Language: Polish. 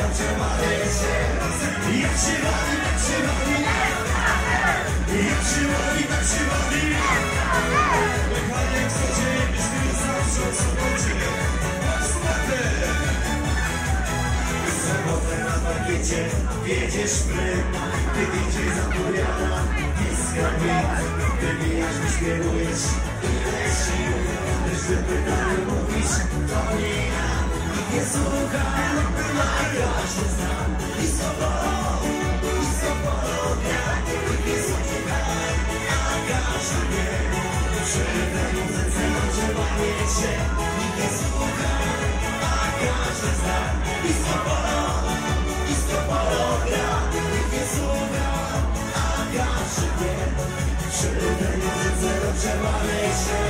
dobrze bawię się. Jak się bawi, tak się bawi. Jak się bawi, tak się bawi. Mechanik codziennie myśli zawsze o sobocie. Sobotę na parkiecie wiedziesz prym. Ty DJ zapowiada, niska bit. Wybijasz, wyśpiewujesz, ile sił. Lecz ty pytanie mówisz, to nie ja. Nie słuchaj, a każdy znam. I sobotą gra. Nie słuchaj, a każdy wie. Przy tej muzyce dobrze bawię się. Nie słuchaj, a każdy zna. I sobotą gra. Nie słuchaj, a każdy wie. Przy tej muzyce dobrze bawię się.